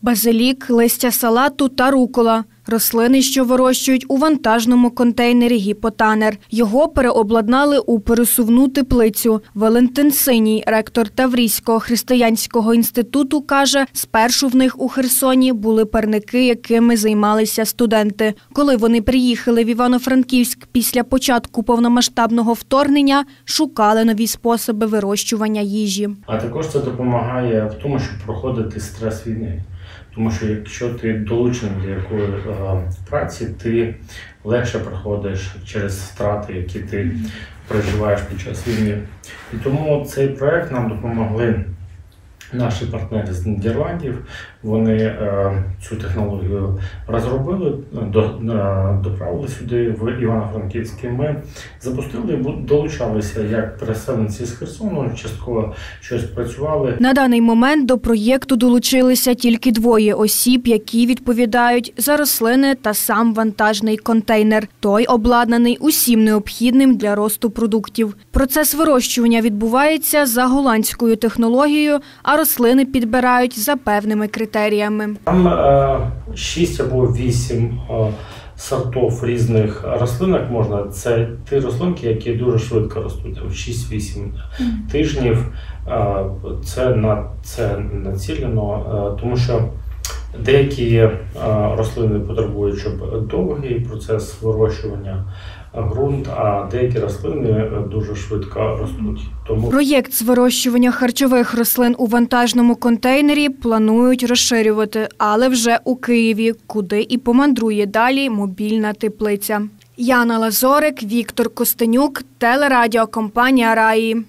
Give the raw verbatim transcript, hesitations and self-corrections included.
Базилік, листя салату та рукола – рослини, що вирощують у вантажному контейнері «Гіпотанер». Його переобладнали у пересувну теплицю. Валентин Синій, ректор Таврійського християнського інституту, каже, спершу в них у Херсоні були парники, якими займалися студенти. Коли вони приїхали в Івано-Франківськ після початку повномасштабного вторгнення, шукали нові способи вирощування їжі. А також це допомагає в тому, щоб проходити стрес війни. Тому що якщо ти долучений до якої е, праці, ти легше проходиш через втрати, які ти переживаєш під час війни. І тому цей проект нам допомогли наші партнери з Нідерландів. Вони е, цю технологію розробили, до, е, доправили сюди в Івано-Франківськ. Ми запустили і долучалися як переселенці з Херсону, частково щось працювали. На даний момент до проєкту долучилися тільки двоє осіб, які відповідають за рослини та сам вантажний контейнер. Той обладнаний усім необхідним для росту продуктів. Процес вирощування відбувається за голландською технологією, а рослини підбирають за певними критеріями. Там е, шість або вісім е, сортів різних рослинок можна. Це ті рослинки, які дуже швидко ростуть, шість-вісім тижнів. Е, це на це націлено, е, тому що деякі е, рослини потребують, щоб довгий процес вирощування ґрунт, а деякі рослини дуже швидко ростуть. Тому проєкт з вирощування харчових рослин у вантажному контейнері планують розширювати, але вже у Києві, куди і помандрує далі мобільна теплиця. Яна Лазорик, Віктор Костенюк, телерадіокомпанія «Раї».